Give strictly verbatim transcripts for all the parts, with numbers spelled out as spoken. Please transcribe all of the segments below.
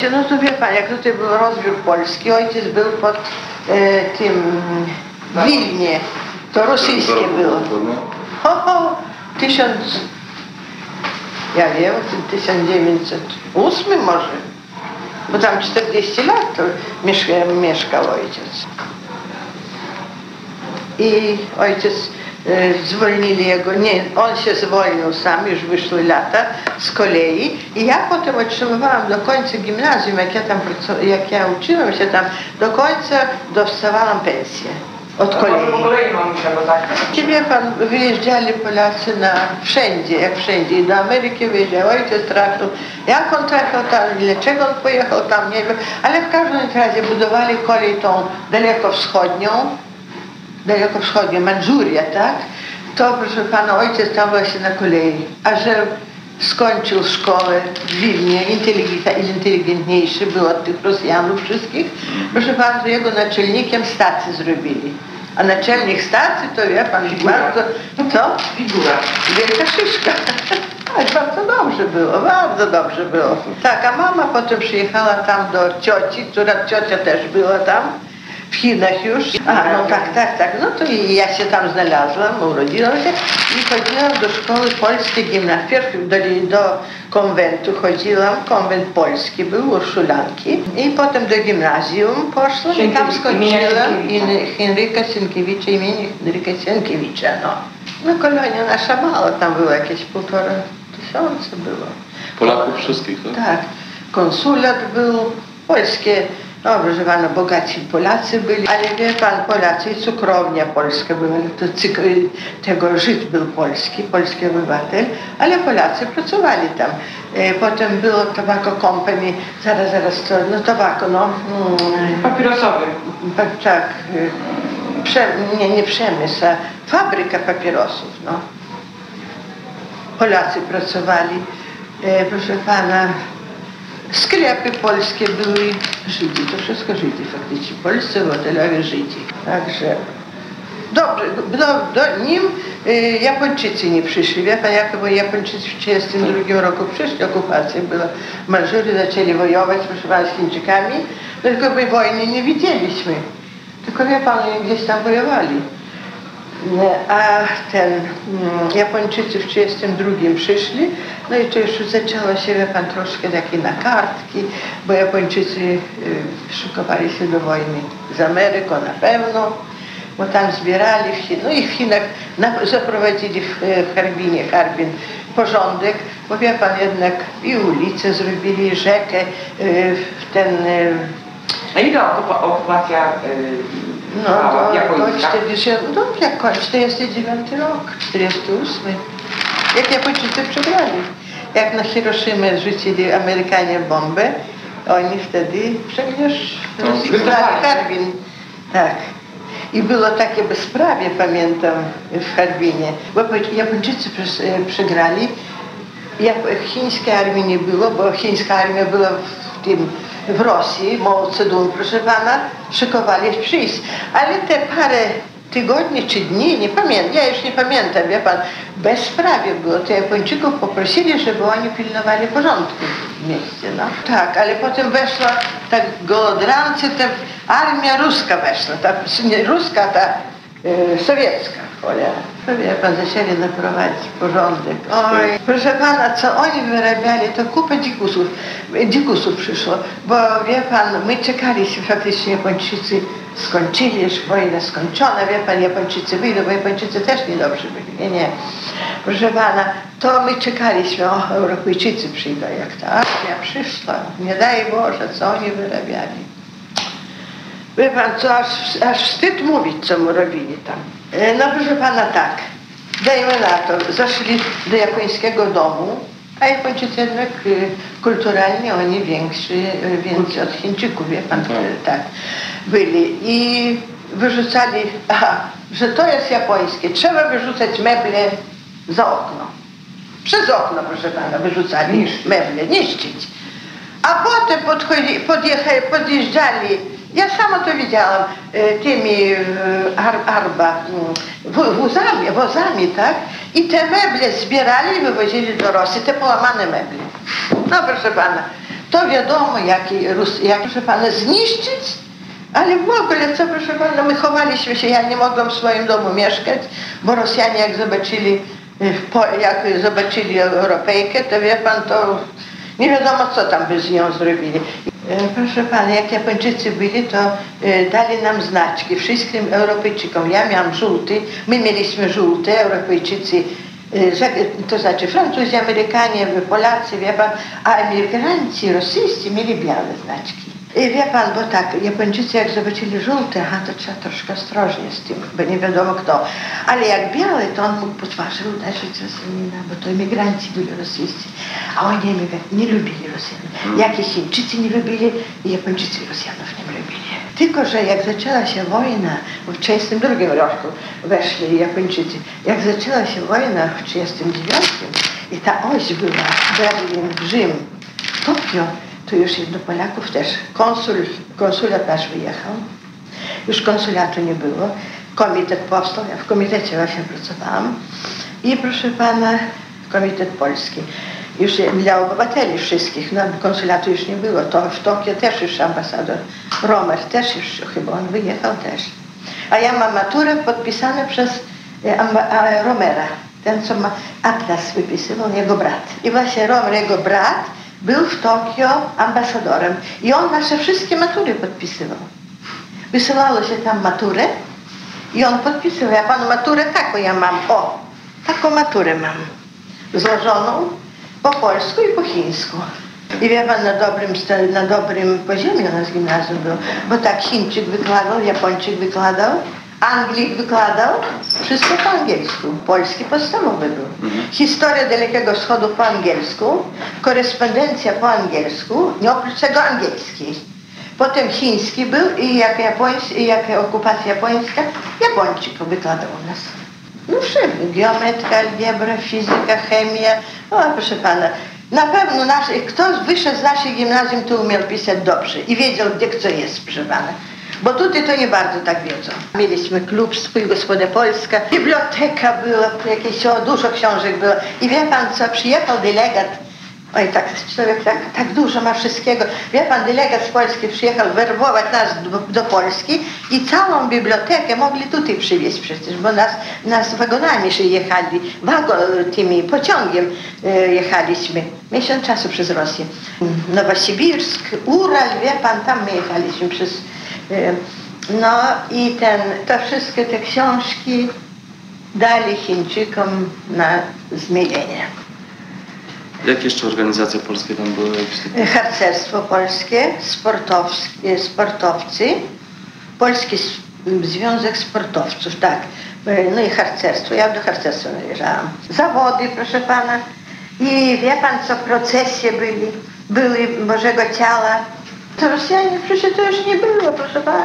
Polskie, no to wie pan, jak tutaj był rozbiór Polski, ojciec był pod e, tym w Wilnie, to rosyjskie było. Ho, ho, tysiąc, ja wiem, tysiąc dziewięćset ósmy może, bo tam czterdzieści lat to mieszka, mieszkał ojciec. I ojciec e, zwolnili jego, nie, on się zwolnił sam, już wyszły lata z kolei i ja potem otrzymywałam do końca gimnazjum, jak ja tam jak ja uczyłam się tam, do końca dostawałam pensję od kolei. Po kolei mamusia, bo tak. Wie pan, wyjeżdżali Polacy na wszędzie, jak wszędzie, i do Ameryki wyjeżdżał, ojciec trafił, jak on trafił tam, dlaczego on pojechał tam, nie wiem, ale w każdym razie budowali kolej tą dalekowschodnią, dalekowschodnią, Mandżurię, tak? To, proszę pana, ojciec tam właśnie na kolei, a że skończył szkołę w Wilnie, inteligentniejszy był od tych Rosjanów wszystkich, proszę pana, jego naczelnikiem stacji zrobili. A naczelnik stacji to wie pan, bardzo, co? Figura. Wielka szyszka. Ale bardzo dobrze było, bardzo dobrze było. Tak, a mama potem przyjechała tam do cioci, która ciocia też była tam, w Chinach już. A, no tak, tak, tak. No to i ja się tam znalazłam, urodziłam się i chodziłam do szkoły polskiej gimnazjum. Pierw do, do konwentu chodziłam, konwent polski był, Urszulanki. I potem do gimnazjum poszłam i tam skończyłam Henryka Sienkiewicza, imienia Henryka Sienkiewicza, no. No kolonia nasza mała, tam było jakieś półtora tysiąca było. Polaków wszystkich, tak? Tak. Konsulat był, polskie, no proszę pana, bogaci Polacy byli, ale wie pan, Polacy i cukrownia polska była, to tego Żyd był polski, polski obywatel, ale Polacy pracowali tam. Potem było Tobacco Company, zaraz, zaraz, to, no tobacco, no. Papierosowy. Tak, prze, nie, nie przemysł, a fabryka papierosów, no. Polacy pracowali, proszę pana, sklepy polskie były, Żydzi, to wszystko Żydzi faktycznie, polscy hotelowie Żydzi. Także dobrze, do, do nim y, Japończycy nie przyszli, wie pan, jak bo Japończycy w tysiąc dziewięćset trzydziestym drugim roku przyszli, okupacja była, Mandżury zaczęli wojować, proszę pana, z Chińczykami, no tylko my wojny nie widzieliśmy, tylko wie pan, gdzieś tam wojowali. A ten mm, Japończycy w tysiąc dziewięćset trzydziestym drugim przyszli, no i to już zaczęło się, wie pan, troszkę takie na kartki, bo Japończycy y, szykowali się do wojny z Ameryką na pewno, bo tam zbierali w Chinach, no i w Chinach na, zaprowadzili w, w Harbinie, Harbin porządek, bo wie pan, jednak i ulicę zrobili, rzekę, y, ten... Y, A ile okupa, okupacja y, No, do, japońska? do czterdziestego, no jak kończy, czterdziesty dziewiąty rok, czterdziesty ósmy. Jak Japończycy przegrali. Jak na Hiroshimę rzucili Amerykanie bombę, oni wtedy przecież rozstrzelali Harbin. Tak. I było takie bezprawie, pamiętam, w Harbinie, bo Japończycy przegrali, chińskiej armii nie było, bo chińska armia była w tym w Rosji, Mao Zedong, proszę pana, szykowali przyjść. Ale te parę tygodni czy dni, nie pamiętam, ja już nie pamiętam, wie pan, bezprawie było. To Japończyków poprosili, żeby oni pilnowali porządku w mieście, no. Tak, ale potem weszła tak golodrancy, ta armia ruska weszła, ta, nie ruska, ta e, sowiecka, cholera. Wie pan, zaczęli naprowadzić porządek. Oj, proszę pana, co oni wyrabiali, to kupa dzikusów, dzikusów przyszło, bo wie pan, my czekaliśmy faktycznie, Japończycy skończyli, już wojna skończona, wie pan, Japończycy wyjdą, bo Japończycy też niedobrzy byli, nie, nie. Proszę pana, to my czekaliśmy, o, Europejczycy przyjdą, jak ta armia przyszła, nie daj Boże, co oni wyrabiali. Wie pan, co aż, aż wstyd mówić, co mu robili tam. No proszę pana, tak, dajmy na to, zaszli do japońskiego domu, a Japończycy jednak y, kulturalnie oni więksi, więcej od Chińczyków, wie pan, tak, byli i wyrzucali, aha, że to jest japońskie, trzeba wyrzucać meble za okno. Przez okno, proszę pana, wyrzucali meble, niszczyć. A potem podchodzi, podjechali, podjeżdżali, ja sama to widziałam, tymi ar, arba, wozami, wozami, tak? I te meble zbierali i wywozili do Rosji, te połamane meble. No proszę pana, To wiadomo, jak, i Rus, jak proszę pana, zniszczyć, ale w ogóle, co proszę pana, my chowaliśmy się, ja nie mogłam w swoim domu mieszkać, bo Rosjanie jak zobaczyli, jak zobaczyli Europejkę, to wie pan, to nie wiadomo, co tam by z nią zrobili. Proszę pana, jak Japończycy byli, to dali nam znaczki wszystkim Europejczykom. Ja miałam żółty, my mieliśmy żółte, Europejczycy, to znaczy Francuzi, Amerykanie, Polacy, wie pan, a emigranci rosyjscy mieli białe znaczki. I wie pan, bo tak, Japończycy jak zobaczyli żółte, aha, to trzeba troszkę ostrożnie z tym, bo nie wiadomo kto. Ale jak biały, to on mógł po twarzy uderzyć Rosjanina, bo to emigranci byli rosyjscy. A oni emigranci nie lubili Rosjan. Jak i Chińczycy nie lubili, i Japończycy Rosjanów nie lubili. Tylko że jak zaczęła się wojna, w trzydziestym drugim roku weszli Japończycy, jak zaczęła się wojna w trzydziestym dziewiątym i ta oś była Berlin, Rzym, Tokio, to już do Polaków też. Konsul, konsulat nasz wyjechał. Już konsulatu nie było. Komitet powstał. Ja w komitecie właśnie pracowałam. I proszę pana, komitet polski. Już dla obywateli wszystkich. No, konsulatu już nie było. To w Tokio też już ambasador Romer też już, chyba on wyjechał też. A ja mam maturę podpisane przez Romera. Ten, co ma atlas wypisywał, jego brat. I właśnie Romer, jego brat, był w Tokio ambasadorem i on nasze wszystkie matury podpisywał. Wysyłało się tam maturę i on podpisywał. Ja panu maturę taką ja mam, o, taką maturę mam. Złożoną po polsku i po chińsku. I wie pan, na dobrym, na dobrym poziomie u nas gimnazjum było, bo tak Chińczyk wykładał, Japończyk wykładał, Anglik wykładał, wszystko po angielsku. Polski podstawowy był. Mhm. Historia Dalekiego Wschodu po angielsku, korespondencja po angielsku, nie oprócz tego angielski. Potem chiński był i jak, japoński, i jak okupacja japońska, Japończyk wykładał u nas. No wszędzie, geometria, algebra, fizyka, chemia, o proszę pana. Na pewno nasz, kto wyszedł z naszej gimnazjum, to umiał pisać dobrze i wiedział, gdzie co jest, proszę pana. Bo tutaj to nie bardzo tak wiedzą. Mieliśmy klub Swój Gospoda Polska, biblioteka była, jakieś o, dużo książek było. I wie pan co, przyjechał delegat, oj tak człowiek tak, tak dużo ma wszystkiego. Wie pan, delegat z Polski przyjechał werbować nas do, do Polski i całą bibliotekę mogli tutaj przywieźć przecież, bo nas, nas wagonami że jechali, wagon, tymi pociągiem e, jechaliśmy. Miesiąc czasu przez Rosję. Nowosibirsk, Ural, wie pan, tam my jechaliśmy przez... No i ten, to wszystkie te książki dali Chińczykom na zmielenie. Jakie jeszcze organizacje polskie tam były? Harcerstwo polskie, sportowskie, sportowcy, Polski Związek Sportowców, tak. No i harcerstwo, ja do harcerstwa należałam. Zawody, proszę pana. I wie pan co, procesje byli, były Bożego Ciała. To Rosjanie przecież to już nie było, proszę pana.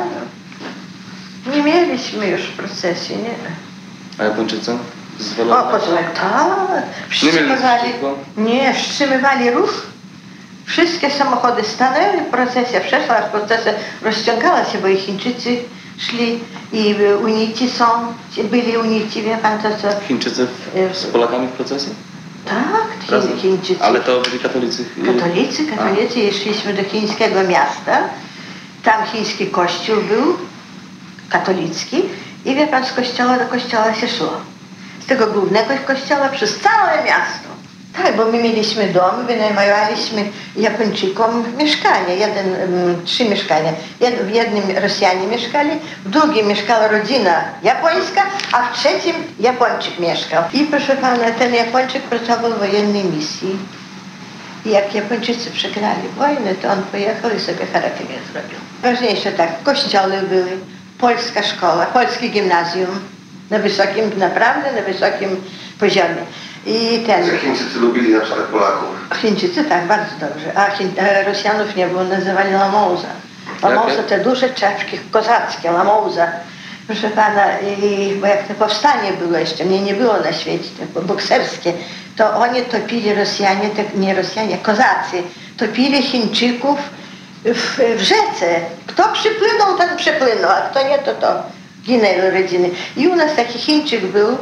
Nie mieliśmy już procesji, nie. A Japończycy? O, pozwolę, tak. Wstrzymywali, nie, wstrzymywali ruch. Wszystkie samochody stanęły, procesja przeszła, aż procesja rozciągała się, bo i Chińczycy szli, i unici są, byli unici, wie pan to co. Chińczycy z Polakami w procesie? Tak, Chińczycy. Ale to byli katolicy? Katolicy, katolicy. I szliśmy do chińskiego miasta. Tam chiński kościół był, katolicki. I wie pan, z kościoła do kościoła się szło. Z tego głównego kościoła przez całe miasto. Tak, bo my mieliśmy dom, wynajmowaliśmy Japończykom mieszkanie, jeden, um, trzy mieszkania. Jed, w jednym Rosjanie mieszkali, w drugim mieszkała rodzina japońska, a w trzecim Japończyk mieszkał. I proszę pana, ten Japończyk pracował w wojennej misji. I jak Japończycy przegrali wojnę, to on pojechał i sobie harakiri zrobił. Ważniejsze tak, kościoły były, polska szkoła, polskie gimnazjum, na wysokim, naprawdę na wysokim poziomie. I ten... Że Chińczycy lubili na przykład Polaków. Chińczycy tak, bardzo dobrze. A Chiń, a Rosjanów nie było, nazywali lamouza. Lamouza to duże czapki kozackie, lamouza. Proszę pana, i, bo jak to powstanie było jeszcze, mnie nie było na świecie, to bokserskie, to oni topili Rosjanie, te, nie Rosjanie, kozacy, topili Chińczyków w, w rzece. Kto przypłynął, ten przypłynął, a kto nie, to to ginęły rodziny. I u nas taki Chińczyk był,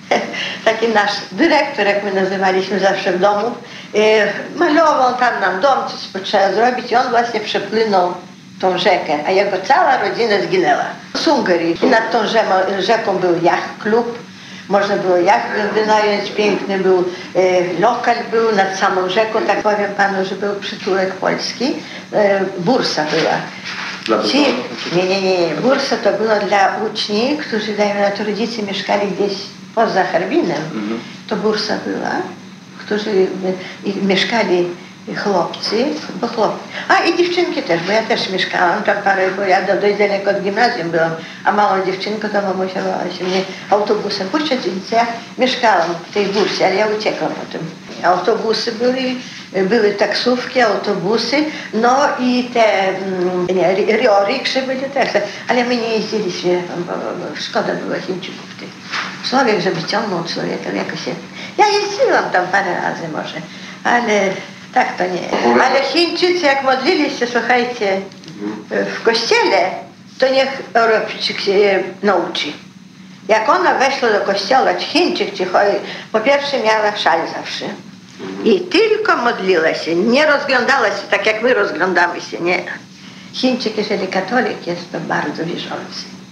taki nasz dyrektor, jak my nazywaliśmy zawsze w domu, e, malował tam nam dom, coś trzeba zrobić i on właśnie przepłynął tą rzekę, a jego cała rodzina zginęła. W Sungarii. I nad tą rzeką był jacht klub, można było jacht wynająć, piękny był e, lokal, był nad samą rzeką, tak powiem panu, że był przytułek polski, e, bursa była. Dla Ci, nie, nie, nie, nie, bursa to było dla uczniów, którzy dajmy na to rodzice mieszkali gdzieś poza Harbinem. Mhm. To bursa była, którzy i mieszkali chłopcy, bo chłopcy. A i dziewczynki też, bo ja też mieszkałam tam parę, bo ja do, dość daleko od gimnazjum byłam, a małą dziewczynką to mamusia wołała się mnie autobusem puścić, więc ja mieszkałam w tej bursie, ale ja uciekłam o tym. Autobusy były, były taksówki, autobusy, no i te nie, rioriksze były też, ale my nie jeździliśmy, bo, bo szkoda było Chińczyków tych. Człowiek, żeby ciągnął człowieka, jakoś się... Ja jeździłam tam parę razy może, ale tak to nie. Ale Chińczycy jak modlili się, słuchajcie, w kościele, to niech Europejczyk się nauczy. Jak ona weszła do kościoła, czy Chińczyk, czy po pierwsze miała szal zawsze. I tylko modliła się, nie rozglądała się tak jak my rozglądamy się, nie. Chińczyk, jeżeli katolik jest, to bardzo wierzący.